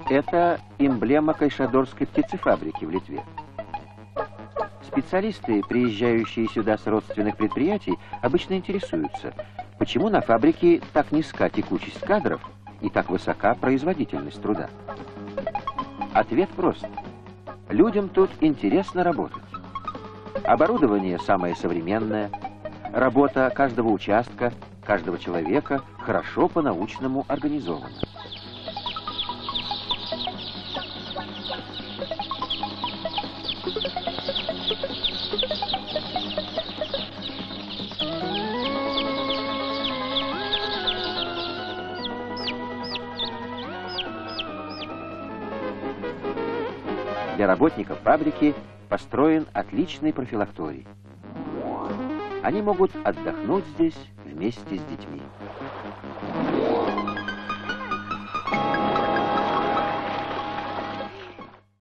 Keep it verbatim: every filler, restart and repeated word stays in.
Это эмблема Кайшадорской птицефабрики в Литве. Специалисты, приезжающие сюда с родственных предприятий, обычно интересуются, почему на фабрике так низка текучесть кадров и так высока производительность труда. Ответ прост. Людям тут интересно работать. Оборудование самое современное, работа каждого участка, каждого человека хорошо по-научному организована. Для работников фабрики построен отличный профилакторий. Они могут отдохнуть здесь вместе с детьми.